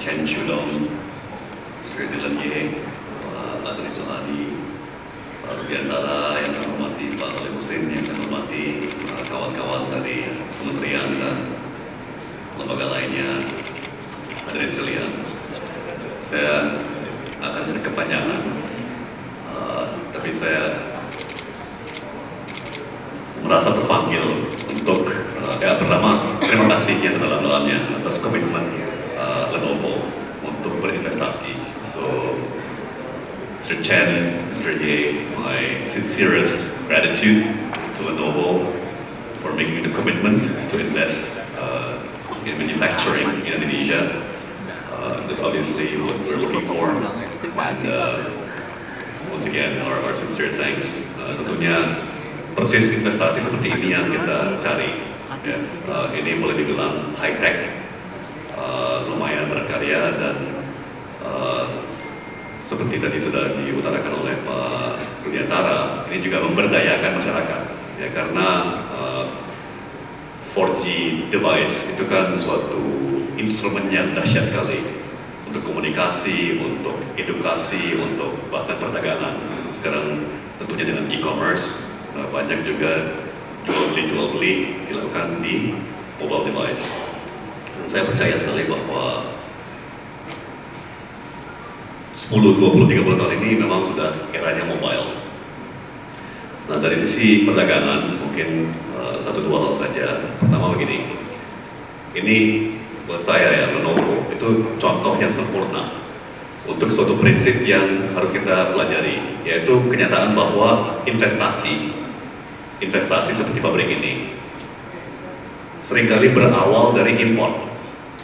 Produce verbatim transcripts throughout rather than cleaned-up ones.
Chen Shudong, Sri Dylan Ye, Pak Adri Sohadi, Pak Rudiantara yang saya hormati, Pak Saleh Husin yang saya hormati, kawan-kawan dari kementerian dan lembaga lainnya, hadirin sekalian. Saya akan jadi kepanjangan, uh, tapi saya merasa terpanggil untuk uh, ya pertama terima kasih ya sedalam-dalamnya atas komitmen uh, Lenovo untuk berinvestasi. So, Mister Chen, Mister Ye, my sincerest gratitude to Lenovo for making the commitment to invest uh, in manufacturing in Indonesia. Uh, that's obviously what we're looking for. And uh, once again, our, our sincere thanks. Uh, tentunya persis investasi seperti ini yang kita cari. Ya. Uh, ini boleh dibilang high tech, uh, lumayan berkarya dan uh, seperti tadi sudah diutarakan oleh Pak Rudiantara, ini juga memberdayakan masyarakat. Ya, karena uh, four G device itu kan suatu instrumen yang dahsyat sekali untuk komunikasi, untuk edukasi, untuk bahkan perdagangan. Sekarang tentunya dengan e-commerce banyak juga jual beli jual beli dilakukan di mobile device. Dan saya percaya sekali bahwa sepuluh, dua puluh, tiga puluh tahun ini memang sudah eranya mobile. Nah, dari sisi perdagangan mungkin uh, satu dua hal saja. Pertama begini, ini buat saya ya Lenovo itu contoh yang sempurna untuk suatu prinsip yang harus kita pelajari, yaitu kenyataan bahwa investasi investasi seperti pabrik ini seringkali berawal dari impor.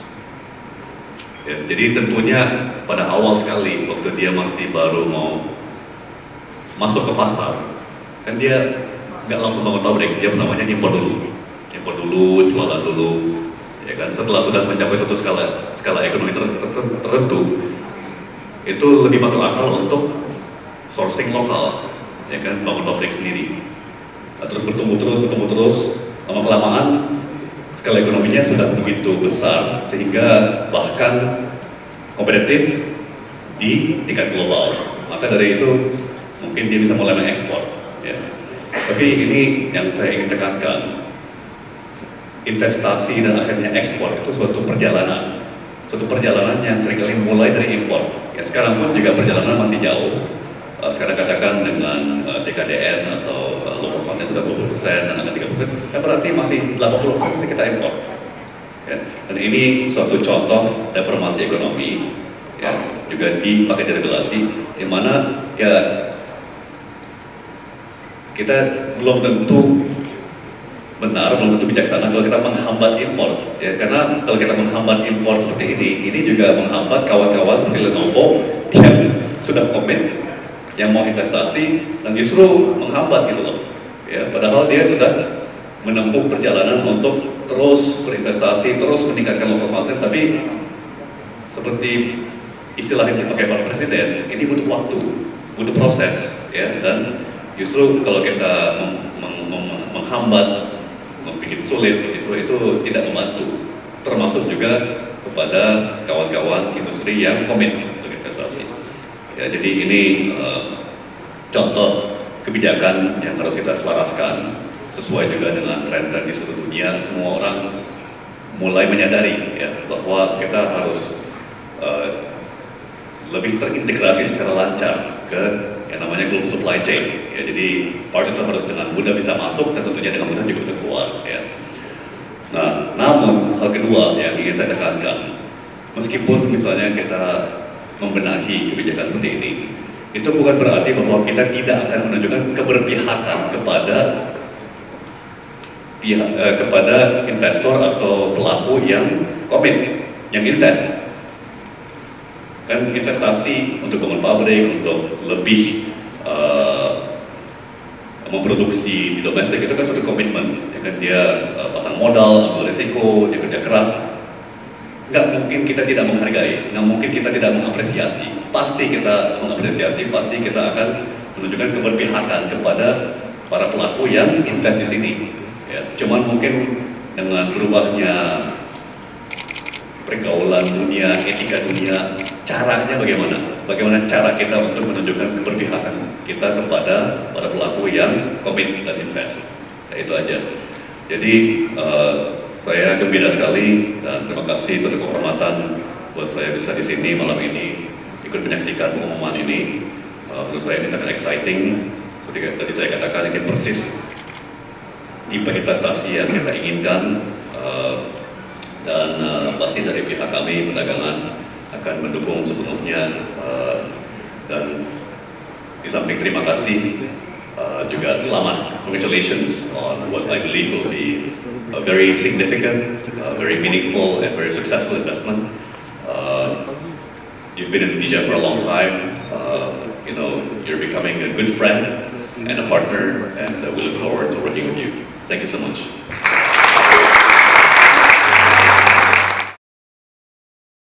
Ya, jadi tentunya pada awal sekali waktu dia masih baru mau masuk ke pasar, kan dia nggak langsung bangun pabrik, dia pertamanya impor dulu, impor dulu, jualan dulu. Ya kan, setelah sudah mencapai suatu skala skala ekonomi ter ter tertentu, itu lebih masuk akal untuk sourcing lokal, ya kan, bangun pabrik sendiri. Nah, terus bertumbuh terus, bertumbuh terus, lama kelamaan skala ekonominya sudah begitu besar sehingga bahkan kompetitif di tingkat global. Maka dari itu mungkin dia bisa mulai mengekspor. Ya. Tapi ini yang saya ingin tekankan. Investasi dan akhirnya ekspor itu suatu perjalanan, suatu perjalanan yang seringkali mulai dari impor. Ya, sekarang pun juga perjalanan masih jauh. Uh, sekarang katakan dengan uh, D K D N atau uh, local content sudah dua puluh persen dan akan tiga puluh persen, ya berarti masih delapan puluh persen masih kita impor. Ya. Dan ini suatu contoh reformasi ekonomi, ya, juga dipakai regulasi, di mana ya kita belum tentu benar, belum tentu bijaksana kalau kita menghambat impor, ya, karena kalau kita menghambat impor seperti ini, ini juga menghambat kawan-kawan seperti Lenovo yang sudah komit, yang mau investasi, dan justru menghambat gitu loh, ya, padahal dia sudah menempuh perjalanan untuk terus berinvestasi, terus meningkatkan local content, tapi seperti istilah yang dipakai Pak Presiden, ini butuh waktu, butuh proses, ya, dan justru kalau kita meng meng meng menghambat, membuat sulit, itu itu tidak membantu, termasuk juga kepada kawan-kawan industri yang komit untuk investasi. Ya, jadi ini uh, contoh kebijakan yang harus kita selaraskan sesuai juga dengan tren-tren di seluruh dunia. Semua orang mulai menyadari ya bahwa kita harus uh, lebih terintegrasi secara lancar ke yang namanya global supply chain. Ya, jadi parts itu harus dengan mudah bisa masuk dan tentunya dengan mudah juga bisa keluar. Ya. Nah, namun hal kedua yang ingin saya tekankan, meskipun misalnya kita membenahi kebijakan seperti ini, itu bukan berarti bahwa kita tidak akan menunjukkan keberpihakan kepada pihak eh, kepada investor atau pelaku yang komit, yang invest. Kan investasi untuk bangun pabrik, untuk lebih uh, memproduksi di domestik itu kan suatu komitmen, ya kan, dia uh, pasang modal, ambil risiko, dia kerja keras. Nggak mungkin kita tidak menghargai, nggak mungkin kita tidak mengapresiasi. Pasti kita mengapresiasi, pasti kita akan menunjukkan keberpihakan kepada para pelaku yang invest di sini. Ya, cuman mungkin dengan berubahnya pergaulan dunia, etika dunia, caranya bagaimana? Bagaimana cara kita untuk menunjukkan keberpihakan kita kepada para pelaku yang komit dan invest. Nah, itu aja. Jadi uh, saya gembira sekali dan terima kasih suatu kehormatan buat saya bisa di sini malam ini ikut menyaksikan pengumuman ini. Uh, menurut saya ini sangat exciting. Seperti tadi saya katakan, ini persis tipe investasi yang kita inginkan, uh, dan uh, pasti dari pihak kami perdagangan akan mendukung sepenuhnya, uh, dan di samping terima kasih uh, juga selamat, congratulations on what I believe will be a very significant, uh, very meaningful and very successful investment. Uh, you've been in Indonesia for a long time, uh, you know, you're becoming a good friend and a partner, and uh, we look forward to working with you. Thank you so much.